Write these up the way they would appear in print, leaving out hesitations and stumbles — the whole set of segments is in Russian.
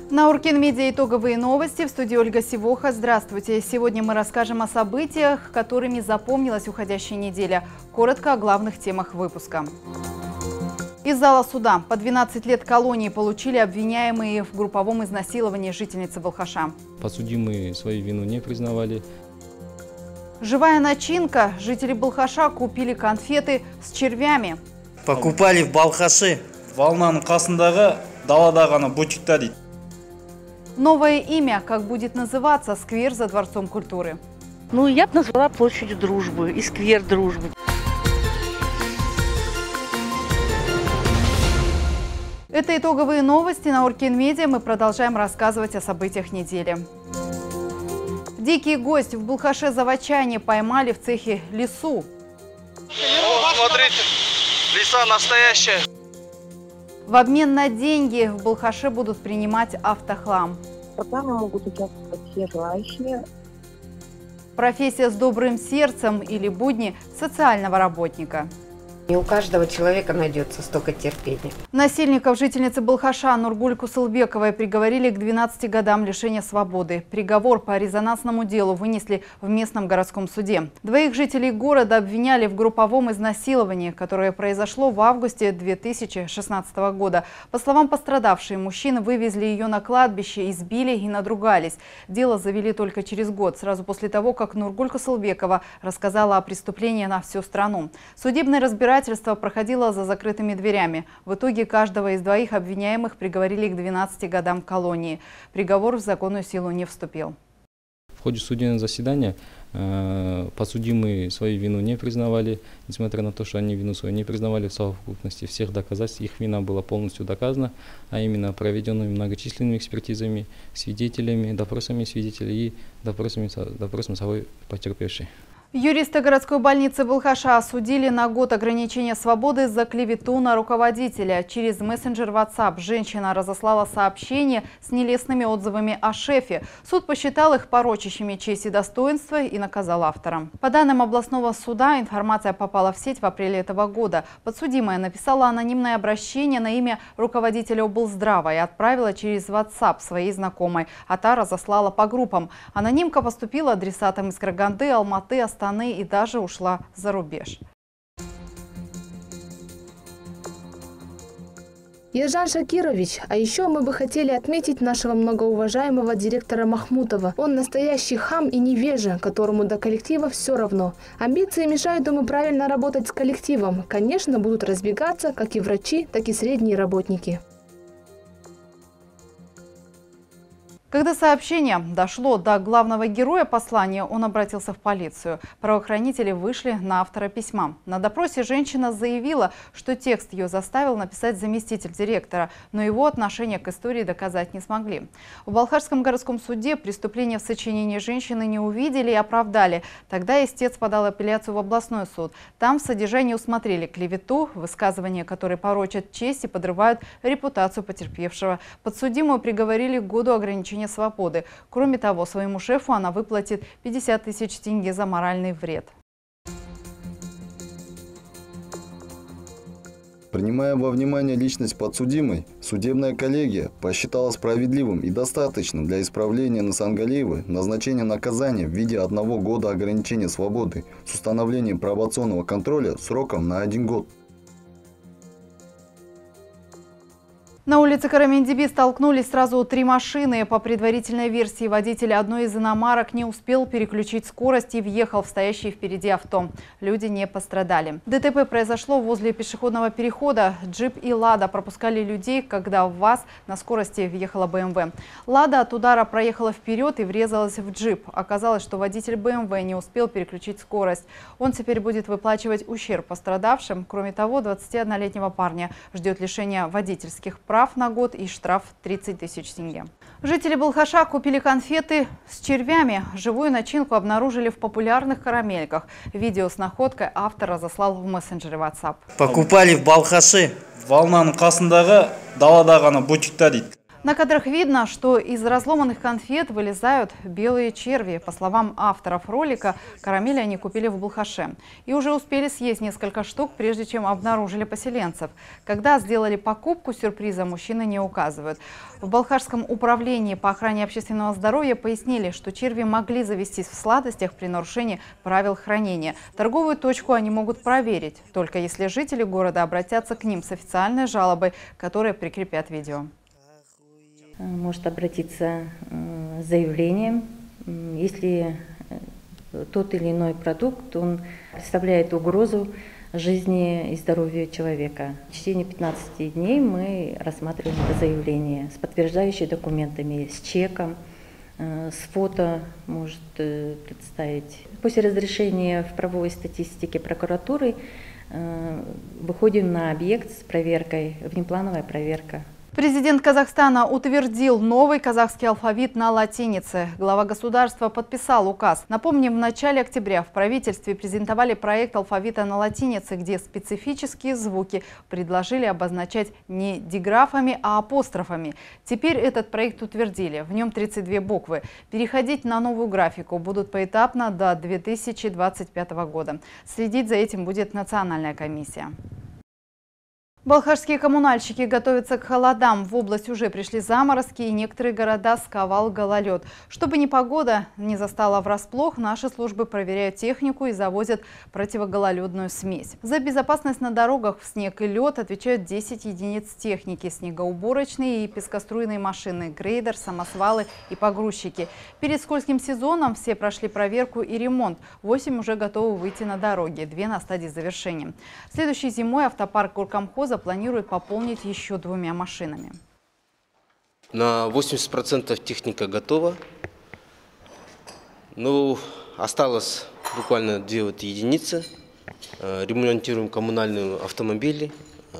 На Уркин-Медиа итоговые новости. В студии Ольга Сивоха. Здравствуйте. Сегодня мы расскажем о событиях, которыми запомнилась уходящая неделя. Коротко о главных темах выпуска. Из зала суда. По 12 лет колонии получили обвиняемые в групповом изнасиловании жительницы Балхаша. Подсудимые свою вину не признавали. Живая начинка. Жители Балхаша купили конфеты с червями. Покупали в Балхаше. Волнаның қасындағы далада ғана бутикта дейді. Новое имя. Как будет называться сквер за Дворцом культуры? Я бы назвала площадью Дружбы и сквер Дружбы. Это итоговые новости на Уркин-Медиа. Мы продолжаем рассказывать о событиях недели. Дикий гость. В Балхаше-Заводчане поймали в цехе лису. Смотрите, лиса настоящая. В обмен на деньги в Балхаше будут принимать автохлам. В программе могут участвовать все желающие. Профессия с добрым сердцем или будни социального работника. Не у каждого человека найдется столько терпения. Насильников жительницы Балхаша Нургуль Кусылбековой приговорили к 12 годам лишения свободы. Приговор по резонансному делу вынесли в местном городском суде. Двоих жителей города обвиняли в групповом изнасиловании, которое произошло в августе 2016 года. По словам пострадавшей, мужчины вывезли ее на кладбище, избили и надругались. Дело завели только через год, сразу после того, как Нургуль Кусылбекова рассказала о преступлении на всю страну. Судебное разбирательство проходило за закрытыми дверями. В итоге каждого из двоих обвиняемых приговорили к 12 годам колонии. Приговор в законную силу не вступил. В ходе судебного заседания подсудимые свою вину не признавали, несмотря на то, что они вину свою не признавали в совокупности всех доказательств. Их вина была полностью доказана, а именно проведенными многочисленными экспертизами, свидетелями, допросами свидетелей и допросом самой потерпевшей. Юристы городской больницы Балхаша осудили на год ограничения свободы за клевету на руководителя. Через мессенджер WhatsApp женщина разослала сообщения с нелестными отзывами о шефе. Суд посчитал их порочащими честь и достоинство и наказал автора. По данным областного суда, информация попала в сеть в апреле этого года. Подсудимая написала анонимное обращение на имя руководителя облздрава и отправила через WhatsApp своей знакомой, а та разослала по группам. Анонимка поступила адресатам из Караганды, Алматы, Астаны и даже ушла за рубеж. Ержан Шакирович, а еще мы бы хотели отметить нашего многоуважаемого директора Махмутова. Он настоящий хам и невежа, которому до коллектива все равно. Амбиции мешают ему правильно работать с коллективом. Конечно, будут разбегаться как и врачи, так и средние работники. Когда сообщение дошло до главного героя послания, он обратился в полицию. Правоохранители вышли на автора письма. На допросе женщина заявила, что текст ее заставил написать заместитель директора, но его отношение к истории доказать не смогли. В Балхашском городском суде преступление в сочинении женщины не увидели и оправдали. Тогда истец подал апелляцию в областной суд. Там в содержании усмотрели клевету, высказывания, которые порочат честь и подрывают репутацию потерпевшего. Подсудимую приговорили к году ограничения свободы. Кроме того, своему шефу она выплатит 50 тысяч тенге за моральный вред. Принимая во внимание личность подсудимой, судебная коллегия посчитала справедливым и достаточным для исправления Насангалиевой назначения наказания в виде 1 года ограничения свободы с установлением пробационного контроля сроком на 1 год. На улице Карамендиби столкнулись сразу 3 машины. По предварительной версии, водитель одной из иномарок не успел переключить скорость и въехал в стоящий впереди авто. Люди не пострадали. ДТП произошло возле пешеходного перехода. Джип и Лада пропускали людей, когда в ВАЗ на скорости въехала БМВ. Лада от удара проехала вперед и врезалась в джип. Оказалось, что водитель БМВ не успел переключить скорость. Он теперь будет выплачивать ущерб пострадавшим. Кроме того, 21-летнего парня ждет лишения водительских прав на год и штраф 30 тысяч тенге. Жители Балхаша купили конфеты с червями. Живую начинку обнаружили в популярных карамельках. Видео с находкой автор разослал в мессенджере WhatsApp. Покупали в Балхаше. Волнаның қасындағы далада ғана бутикта дейді. На кадрах видно, что из разломанных конфет вылезают белые черви. По словам авторов ролика, карамели они купили в Балхаше. И уже успели съесть несколько штук, прежде чем обнаружили поселенцев. Когда сделали покупку, сюрприза мужчины не указывают. В Балхашском управлении по охране общественного здоровья пояснили, что черви могли завестись в сладостях при нарушении правил хранения. Торговую точку они могут проверить, только если жители города обратятся к ним с официальной жалобой, которая прикрепят видео. Может обратиться с заявлением, если тот или иной продукт он представляет угрозу жизни и здоровью человека. В течение 15 дней мы рассматриваем это заявление с подтверждающими документами, с чеком, с фото может представить. После разрешения в правовой статистике прокуратуры выходим на объект с проверкой, внеплановая проверка. Президент Казахстана утвердил новый казахский алфавит на латинице. Глава государства подписал указ. Напомним, в начале октября в правительстве презентовали проект алфавита на латинице, где специфические звуки предложили обозначать не диграфами, а апострофами. Теперь этот проект утвердили. В нем 32 буквы. Переходить на новую графику будут поэтапно до 2025 года. Следить за этим будет национальная комиссия. Балхашские коммунальщики готовятся к холодам. В область уже пришли заморозки, и некоторые города сковал гололед. Чтобы непогода не застала врасплох, наши службы проверяют технику и завозят противогололедную смесь. За безопасность на дорогах в снег и лед отвечают 10 единиц техники: снегоуборочные и пескоструйные машины, грейдер, самосвалы и погрузчики. Перед скользким сезоном все прошли проверку и ремонт. 8 уже готовы выйти на дороги, 2 на стадии завершения. Следующей зимой автопарк Горкомхоза планирует пополнить еще 2 машинами. На 80% техника готова. Но осталось буквально 2 единицы. Ремонтируем коммунальные автомобили,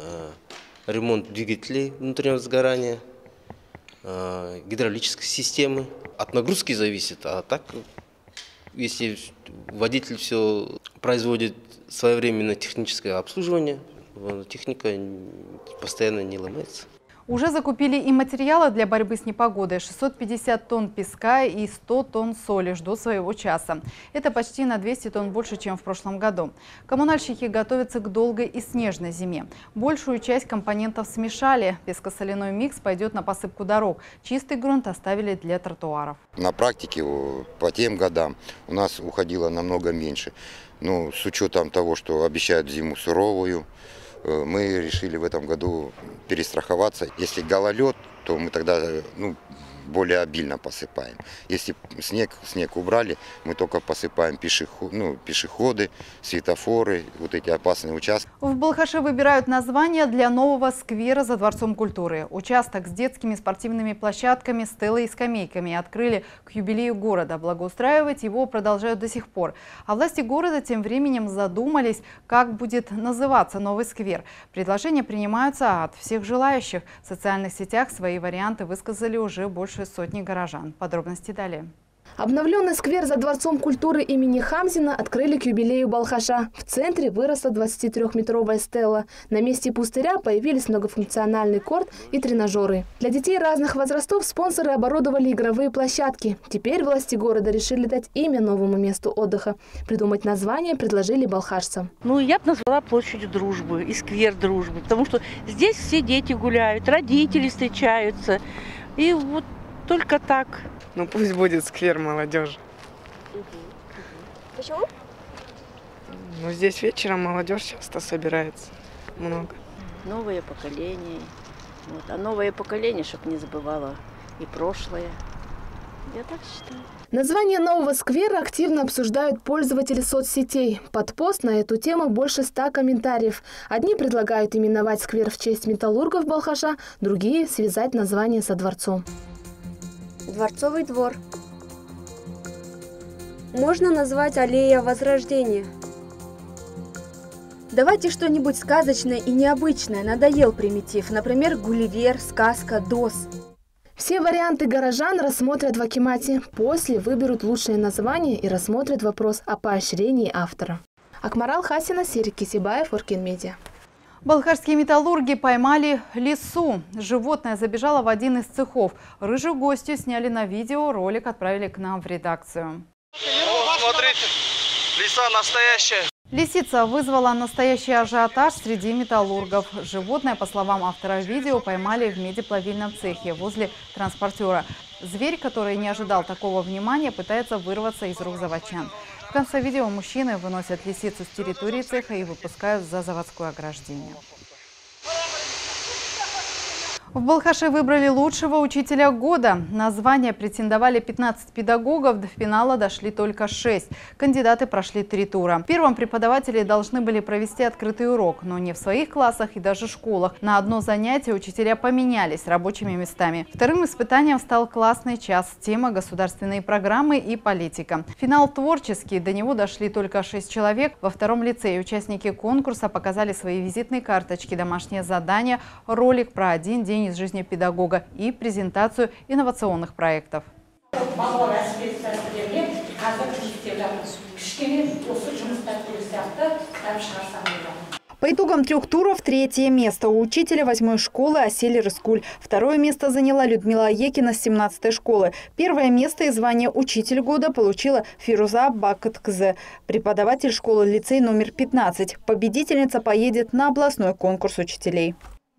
ремонт двигателей внутреннего сгорания, гидравлической системы. От нагрузки зависит, а так, если водитель все производит своевременное техническое обслуживание, техника постоянно не ломается. Уже закупили и материалы для борьбы с непогодой. 650 тонн песка и 100 тонн соли ждут своего часа. Это почти на 200 тонн больше, чем в прошлом году. Коммунальщики готовятся к долгой и снежной зиме. Большую часть компонентов смешали. Песко-соляной микс пойдет на посыпку дорог. Чистый грунт оставили для тротуаров. На практике по тем годам у нас уходило намного меньше. Но с учетом того, что обещают зиму суровую, мы решили в этом году перестраховаться. Если гололед, то мы тогда более обильно посыпаем. Если снег убрали, мы только посыпаем пешеходы, светофоры, вот эти опасные участки. В Балхаше выбирают название для нового сквера за Дворцом культуры. Участок с детскими спортивными площадками, стелой и скамейками открыли к юбилею города. Благоустраивать его продолжают до сих пор. А власти города тем временем задумались, как будет называться новый сквер. Предложения принимаются от всех желающих. В социальных сетях свои варианты высказали уже больше сотни горожан. Подробности далее. Обновленный сквер за Дворцом культуры имени Хамзина открыли к юбилею Балхаша. В центре выросла 23-метровая стела. На месте пустыря появились многофункциональный корт и тренажеры. Для детей разных возрастов спонсоры оборудовали игровые площадки. Теперь власти города решили дать имя новому месту отдыха. Придумать название предложили балхашцам. Я бы назвала площадь Дружбы и сквер Дружбы, потому что здесь все дети гуляют, родители встречаются. И вот только так. Пусть будет сквер молодежи. Почему? Здесь вечером молодежь часто собирается. Много. Новое поколение. А новое поколение, чтобы не забывало и прошлое. Я так считаю. Название нового сквера активно обсуждают пользователи соцсетей. Под пост на эту тему больше 100 комментариев. Одни предлагают именовать сквер в честь металлургов Балхаша, другие – связать название со дворцом. Дворцовый двор. Можно назвать аллея Возрождения. Давайте что-нибудь сказочное и необычное. Надоел примитив. Например, Гулливер, сказка, ДОС. Все варианты горожан рассмотрят в акимате. После выберут лучшее название и рассмотрят вопрос о поощрении автора. Акмарал Хасина, Серик Кисибаев, Оркин Медиа. Балхашские металлурги поймали лису. Животное забежало в один из цехов. Рыжую гостью сняли на видео, ролик отправили к нам в редакцию. Вот, смотрите, лиса настоящая. Лисица вызвала настоящий ажиотаж среди металлургов. Животное, по словам автора видео, поймали в медиплавильном цехе возле транспортера. Зверь, который не ожидал такого внимания, пытается вырваться из рук заводчан. В конце видео мужчины выносят лисицу с территории цеха и выпускают за заводское ограждение. В Балхаше выбрали лучшего учителя года. На звание претендовали 15 педагогов, до финала дошли только 6. Кандидаты прошли 3 тура. Первым преподаватели должны были провести открытый урок, но не в своих классах и даже школах. На одно занятие учителя поменялись рабочими местами. Вторым испытанием стал классный час. Тема – государственные программы и политика. Финал творческий. До него дошли только 6 человек. Во втором лицее участники конкурса показали свои визитные карточки, домашнее задание, ролик про один день из жизни педагога и презентацию инновационных проектов. По итогам 3 туров 3-е место у учителя 8-й школы Асель Рыскуль. 2-е место заняла Людмила Екина с 17-й школы. 1-е место и звание «Учитель года» получила Фируза Бакыткзе, преподаватель школы-лицей номер 15. Победительница поедет на областной конкурс учителей.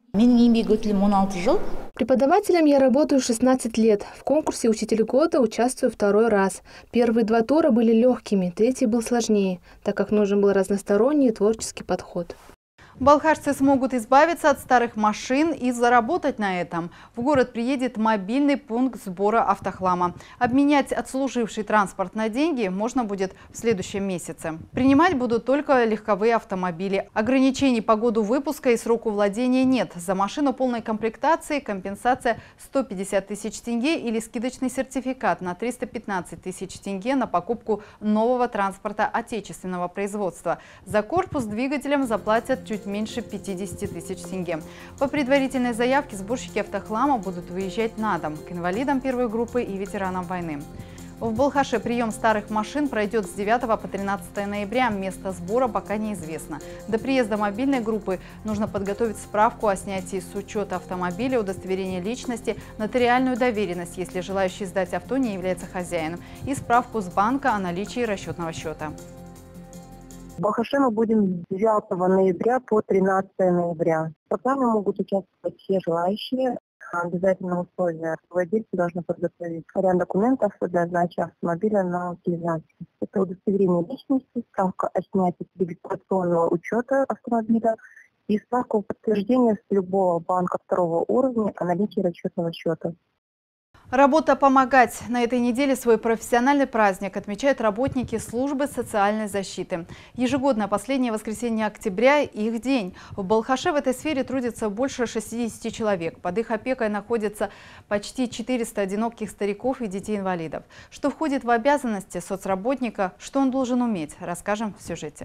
Преподавателем я работаю 16 лет. В конкурсе «Учитель года» участвую 2-й раз. Первые 2 тура были легкими, 3-й был сложнее, так как нужен был разносторонний и творческий подход. Балхашцы смогут избавиться от старых машин и заработать на этом. В город приедет мобильный пункт сбора автохлама. Обменять отслуживший транспорт на деньги можно будет в следующем месяце. Принимать будут только легковые автомобили. Ограничений по году выпуска и сроку владения нет. За машину полной комплектации компенсация 150 тысяч тенге или скидочный сертификат на 315 тысяч тенге на покупку нового транспорта отечественного производства. За корпус с двигателем заплатят чуть меньше 50 тысяч тенге. По предварительной заявке сборщики автохлама будут выезжать на дом к инвалидам 1-й группы и ветеранам войны. В Балхаше прием старых машин пройдет с 9 по 13 ноября. Место сбора пока неизвестно. До приезда мобильной группы нужно подготовить справку о снятии с учета автомобиля, удостоверение личности, нотариальную доверенность, если желающий сдать авто не является хозяином, и справку с банка о наличии расчетного счета. В Балхаше мы будем с 9 ноября по 13 ноября. В программе могут участвовать все желающие. Обязательно условия. Владельцы должны подготовить ряд документов для сдачи автомобиля на утилизацию. Это удостоверение личности, справка о снятии с регистрационного учета автомобиля и справка о подтверждении с любого банка 2-го уровня о наличии расчетного счета. Работа «Помогать». На этой неделе свой профессиональный праздник отмечают работники службы социальной защиты. Ежегодно последнее воскресенье октября – их день. В Балхаше в этой сфере трудится больше 60 человек. Под их опекой находятся почти 400 одиноких стариков и детей-инвалидов. Что входит в обязанности соцработника, что он должен уметь, расскажем в сюжете.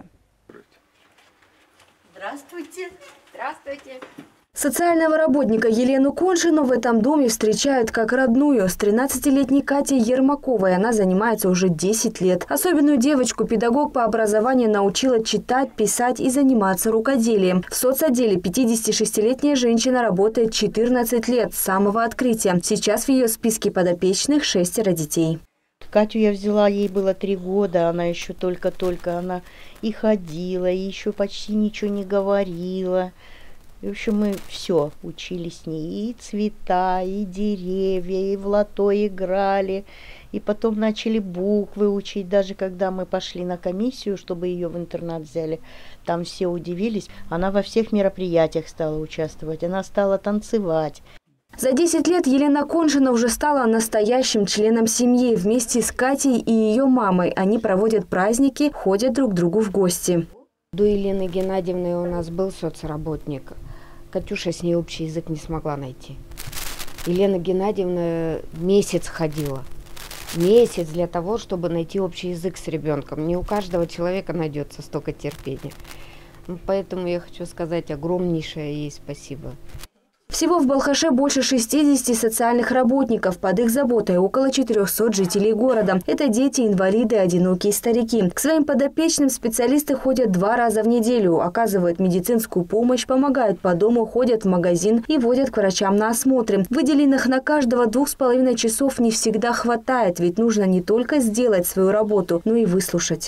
Здравствуйте. Здравствуйте. Социального работника Елену Коншину в этом доме встречают как родную. С 13-летней Катей Ермаковой она занимается уже 10 лет. Особенную девочку педагог по образованию научила читать, писать и заниматься рукоделием. В соцотделе 56-летняя женщина работает 14 лет с самого открытия. Сейчас в ее списке подопечных 6 детей. Катю я взяла, ей было 3 года, она еще только она и ходила, и еще почти ничего не говорила. В общем, мы все учили с ней, и цвета, и деревья, и в лото играли, и потом начали буквы учить, даже когда мы пошли на комиссию, чтобы ее в интернат взяли, там все удивились. Она во всех мероприятиях стала участвовать, она стала танцевать. За 10 лет Елена Коншина уже стала настоящим членом семьи. Вместе с Катей и ее мамой они проводят праздники, ходят друг к другу в гости. До Елены Геннадьевны у нас был соцработник. Катюша с ней общий язык не смогла найти. Елена Геннадьевна месяц ходила. Месяц для того, чтобы найти общий язык с ребенком. Не у каждого человека найдется столько терпения. Поэтому я хочу сказать огромнейшее ей спасибо. Всего в Балхаше больше 60 социальных работников. Под их заботой около 400 жителей города. Это дети, инвалиды, одинокие старики. К своим подопечным специалисты ходят 2 раза в неделю, оказывают медицинскую помощь, помогают по дому, ходят в магазин и водят к врачам на осмотры. Выделенных на каждого 2,5 часов не всегда хватает, ведь нужно не только сделать свою работу, но и выслушать.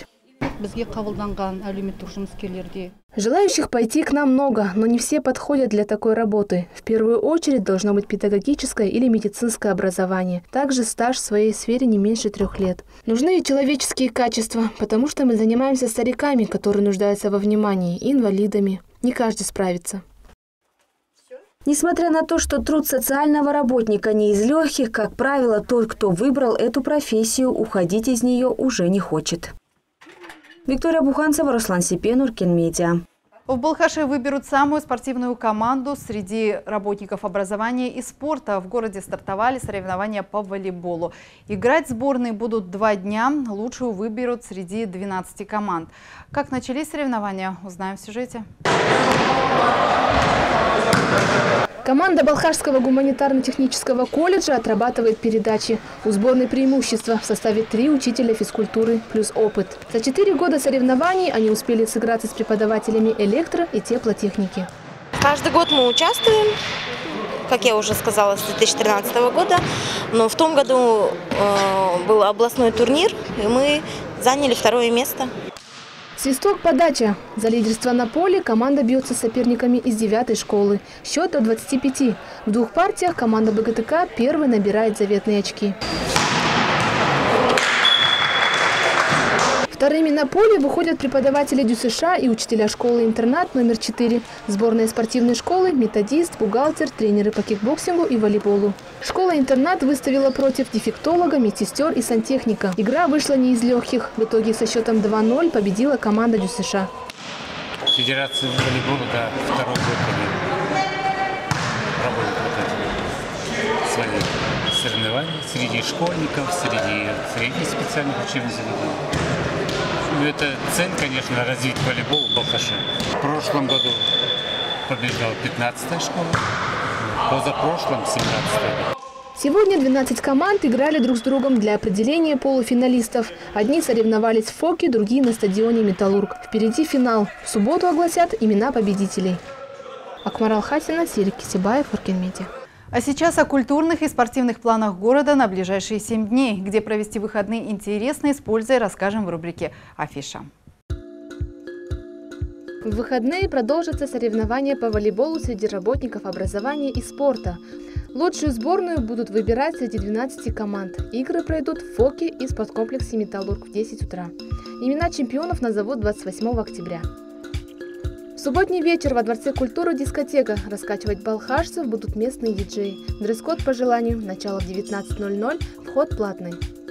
Желающих пойти к нам много, но не все подходят для такой работы. В первую очередь должно быть педагогическое или медицинское образование. Также стаж в своей сфере не меньше 3 лет. Нужны и человеческие качества, потому что мы занимаемся стариками, которые нуждаются во внимании, и инвалидами. Не каждый справится. Несмотря на то, что труд социального работника не из легких, как правило, тот, кто выбрал эту профессию, уходить из нее уже не хочет. Виктория Буханцева, Руслан Сипен, Уркельмедиа. В Балхаше выберут самую спортивную команду среди работников образования и спорта. В городе стартовали соревнования по волейболу. Играть сборные будут 2 дня. Лучшую выберут среди 12 команд. Как начались соревнования, узнаем в сюжете. Команда Балхашского гуманитарно-технического колледжа отрабатывает передачи. У сборной преимущества в составе 3 учителя физкультуры плюс опыт. За 4 года соревнований они успели сыграться с преподавателями электро- и теплотехники. Каждый год мы участвуем, как я уже сказала, с 2013 года. Но в том году был областной турнир, и мы заняли 2-е место. Свисток, подача. За лидерство на поле команда бьется с соперниками из 9-й школы. Счет до 25. В 2 партиях команда БГТК первой набирает заветные очки. Вторыми на поле выходят преподаватели ДЮСШ и учителя школы-интернат номер 4. Сборная спортивной школы, методист, бухгалтер, тренеры по кикбоксингу и волейболу. Школа-интернат выставила против дефектолога, медсестер и сантехника. Игра вышла не из легких. В итоге со счетом 2-0 победила команда ДЮСШ. Федерация волейбола, да, 2-й год проводит свои соревнования среди школьников, среди средних специальных учебных заведений. Это цель, конечно, развить волейбол в Балхаше. В прошлом году побеждала 15-я школа, позапрошлом 17-я. Сегодня 12 команд играли друг с другом для определения полуфиналистов. Одни соревновались в Фоке, другие на стадионе «Металлург». Впереди финал. В субботу огласят имена победителей. Акмарал Хасина, Серик Кисибаев, Уркельмедиа. А сейчас о культурных и спортивных планах города на ближайшие 7 дней. Где провести выходные интересно и с пользой, расскажем в рубрике «Афиша». В выходные продолжатся соревнования по волейболу среди работников образования и спорта. Лучшую сборную будут выбирать среди 12 команд. Игры пройдут в Фоке и спорткомплексе «Металлург» в 10 утра. Имена чемпионов назовут 28 октября. В субботний вечер во Дворце культуры дискотека. Раскачивать балхашцев будут местные диджеи. Дресс-код по желанию. Начало в 19:00. Вход платный.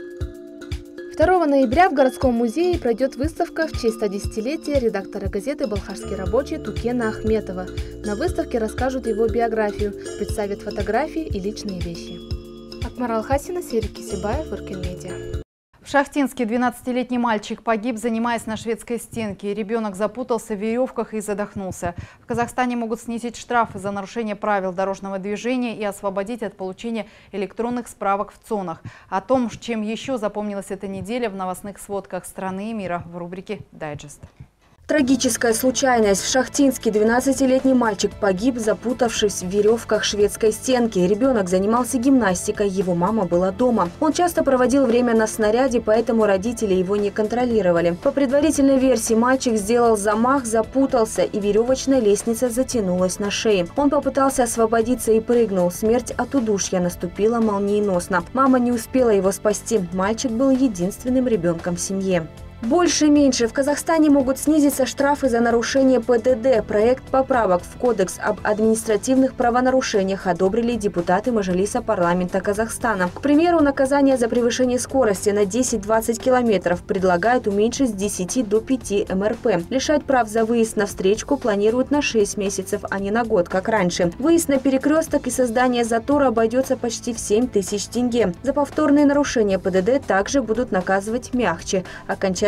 2 ноября в городском музее пройдет выставка в честь 110-летия редактора газеты «Балхашский рабочий» Тукена Ахметова. На выставке расскажут его биографию, представят фотографии и личные вещи. Акмарал Хасина, Серик Кисибаев, Уркельмедиа. В Шахтинске 12-летний мальчик погиб, занимаясь на шведской стенке. Ребенок запутался в веревках и задохнулся. В Казахстане могут снизить штрафы за нарушение правил дорожного движения и освободить от получения электронных справок в ЦОНах. О том, чем еще запомнилась эта неделя, в новостных сводках страны и мира в рубрике «Дайджест». Трагическая случайность. В Шахтинске 12-летний мальчик погиб, запутавшись в веревках шведской стенки. Ребенок занимался гимнастикой, его мама была дома. Он часто проводил время на снаряде, поэтому родители его не контролировали. По предварительной версии, мальчик сделал замах, запутался, и веревочная лестница затянулась на шее. Он попытался освободиться и прыгнул. Смерть от удушья наступила молниеносно. Мама не успела его спасти. Мальчик был единственным ребенком в семье. Больше и меньше. В Казахстане могут снизиться штрафы за нарушение ПДД. Проект поправок в Кодекс об административных правонарушениях одобрили депутаты Мажилиса парламента Казахстана. К примеру, наказание за превышение скорости на 10-20 километров предлагают уменьшить с 10 до 5 МРП. Лишать прав за выезд на встречку планируют на 6 месяцев, а не на год, как раньше. Выезд на перекресток и создание затора обойдется почти в 7 тысяч тенге. За повторные нарушения ПДД также будут наказывать мягче. Окончательно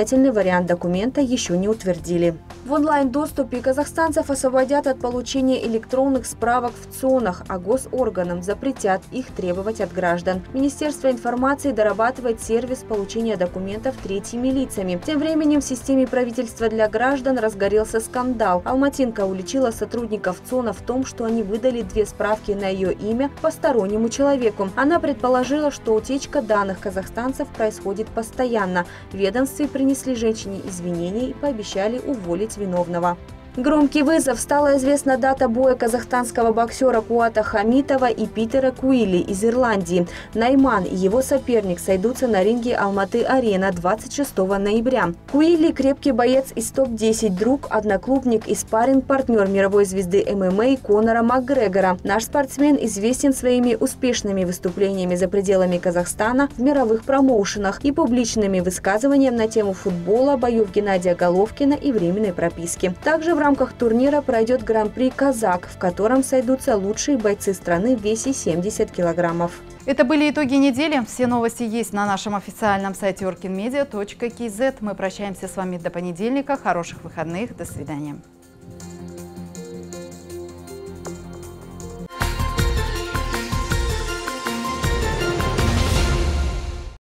окончательный вариант документа еще не утвердили. В онлайн-доступе казахстанцев освободят от получения электронных справок в ЦОНах, а госорганам запретят их требовать от граждан. Министерство информации дорабатывает сервис получения документов третьими лицами. Тем временем в системе правительства для граждан разгорелся скандал. Алматинка уличила сотрудников ЦОНа в том, что они выдали 2 справки на ее имя постороннему человеку. Она предположила, что утечка данных казахстанцев происходит постоянно. В ведомстве принесли женщине извинения и пообещали уволить виновного. Громкий вызов. Стала известна дата боя казахстанского боксера Куата Хамитова и Питера Куили из Ирландии. Найман и его соперник сойдутся на ринге Алматы-Арена 26 ноября. Куили – крепкий боец из топ-10, друг, одноклубник и спарринг-партнер мировой звезды ММА Конора Макгрегора. Наш спортсмен известен своими успешными выступлениями за пределами Казахстана в мировых промоушенах и публичными высказываниями на тему футбола, боев Геннадия Головкина и временной прописки. Также в рамках турнира пройдет гран-при «Казак», в котором сойдутся лучшие бойцы страны в весе 70 килограммов. Это были итоги недели. Все новости есть на нашем официальном сайте orkinmedia.kz. Мы прощаемся с вами до понедельника. Хороших выходных. До свидания.